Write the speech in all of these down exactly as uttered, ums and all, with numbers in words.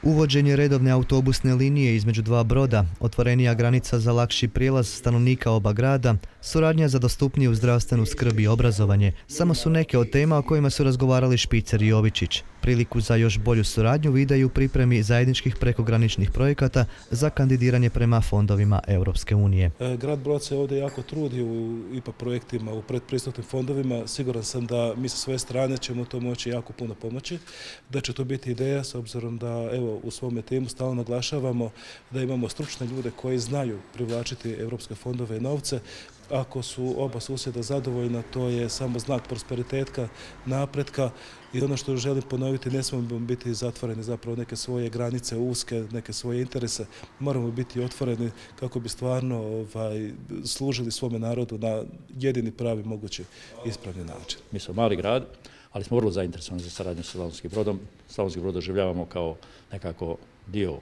Uvođenje redovne autobusne linije između dva broda, otvorenija granica za lakši prijelaz stanovnika oba grada, suradnja za dostupniju zdravstvenu skrb i obrazovanje, samo su neke od tema o kojima su razgovarali Špicer i Jovičić. Priliku za još bolju suradnju vide u pripremi zajedničkih prekograničnih projekata za kandidiranje prema fondovima Europske unije. Grad Brod se ovdje jako trudi u I P A projektima, u predpristupnim fondovima. Siguran sam da mi sa svoje strane ćemo to moći jako puno pomoći, da će to biti ideja s obzirom da evo, u svome timu stalno naglašavamo da imamo stručne ljude koji znaju privlačiti europske fondove i novce. Ako su oba susjeda zadovoljna, to je samo znak prosperitetka, napretka i ono što želim ponoviti, ne smijemo biti zatvoreni zapravo neke svoje granice, uske, neke svoje interese. Moramo biti otvoreni kako bi stvarno ovaj, služili svome narodu na jedini pravi mogući ispravni način. Mi smo mali grad, ali smo vrlo zainteresovani za saradnju sa Slavonskim Brodom. Slavonski Brod doživljavamo kao nekako dio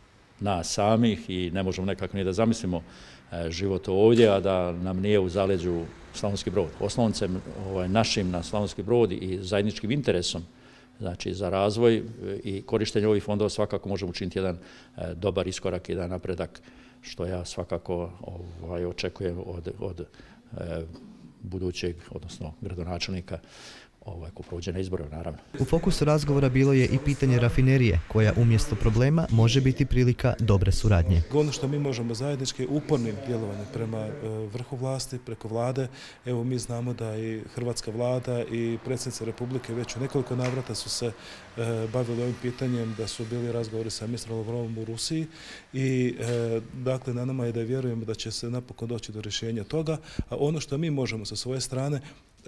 nas samih i ne možemo nekako ni da zamislimo život ovdje, a da nam nije u zaleđu Slavonski Brod. Osloncem ovaj, našim na Slavonski Brod i zajedničkim interesom, znači za razvoj i korištenje ovih fondova svakako možemo učiniti jedan e, dobar iskorak i jedan napredak, što ja svakako ovaj, očekujem od, od e, budućeg, odnosno gradonačelnika, ovaj, ko prođe na izbore, naravno. U fokusu razgovora bilo je i pitanje rafinerije, koja umjesto problema može biti prilika dobre suradnje. Ono što mi možemo zajednički upornim djelovanjem prema vrhu vlasti, preko vlade, evo mi znamo da i hrvatska vlada i predsjednica Republike već u nekoliko navrata su se bavili ovim pitanjem, da su bili razgovori sa ministrom Lavrovom u Rusiji i dakle na nama je da vjerujemo da će se napokon doći do rješenja toga, a ono što mi možemo sa svoje strane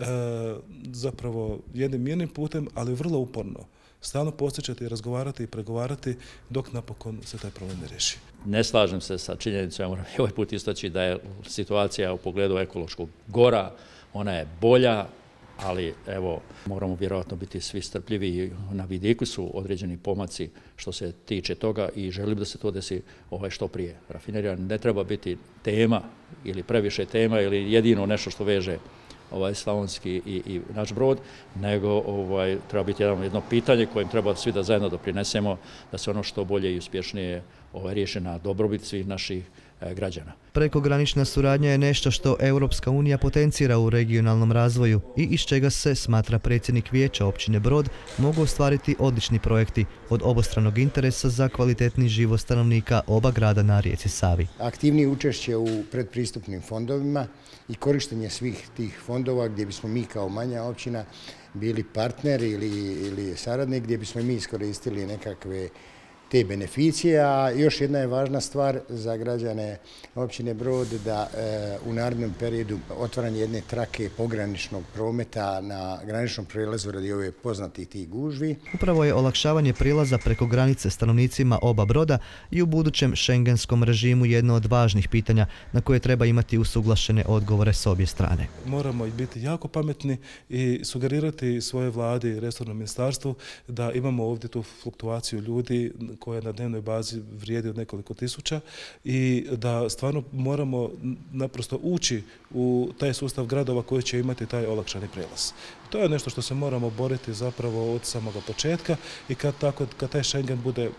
E, zapravo jednim mirnim putem, ali vrlo uporno, stalno podsjećati, razgovarati i pregovarati dok napokon se taj problem ne riješi. Ne slažem se sa činjenicom, ja moram i ovaj put istaći da je situacija u pogledu ekološkog gora, ona je bolja, ali evo, moramo vjerojatno biti svi strpljivi. Na vidiku su određeni pomaci što se tiče toga i želim da se to desi ovaj što prije. Rafinerija ne treba biti tema ili previše tema ili jedino nešto što veže ovaj Slavonski i, i naš Brod, nego ovaj, treba biti jedno, jedno pitanje kojem treba svi da zajedno doprinesemo da se ono što bolje i uspješnije ovaj, riješi na dobrobit svih naših e, građana. Prekogranična suradnja je nešto što Europska unija potencira u regionalnom razvoju i iz čega se, smatra predsjednik vijeća općine Brod, mogu ostvariti odlični projekti od obostranog interesa za kvalitetni život stanovnika oba grada na rijeci Savi. Aktivnije učešće u predpristupnim fondovima i korištenje svih tih fondova gdje bismo mi kao manja općina bili partner ili, ili saradnik, gdje bismo mi iskoristili nekakve te beneficije, a još jedna je važna stvar za građane općine Brod da e, u narednom periodu otvaranje jedne trake pograničnog prometa na graničnom prijelazu radi ove poznatih tih gužvi. Upravo je olakšavanje prilaza preko granice stanovnicima oba broda i u budućem šengenskom režimu jedno od važnih pitanja na koje treba imati usuglašene odgovore s obje strane. Moramo biti jako pametni i sugerirati svoje vladi i resornom ministarstvu da imamo ovdje tu fluktuaciju ljudi koja na dnevnoj bazi vrijedi od nekoliko tisuća i da stvarno moramo naprosto ući u taj sustav gradova koji će imati taj olakšani prijelaz. To je nešto što se moramo boriti zapravo od samoga početka i kad, tako, kad taj Schengen bude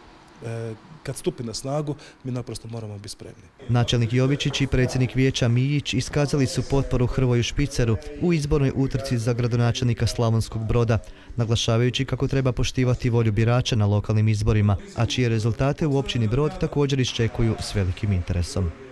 kad stupi na snagu, mi naprosto moramo biti spremni. Načelnik Jovičić i predsjednik vijeća Mijić iskazali su potporu Hrvoju Špiceru u izbornoj utrci za gradonačelnika Slavonskog Broda, naglašavajući kako treba poštivati volju birača na lokalnim izborima, a čije rezultate u općini Brod također iščekuju s velikim interesom.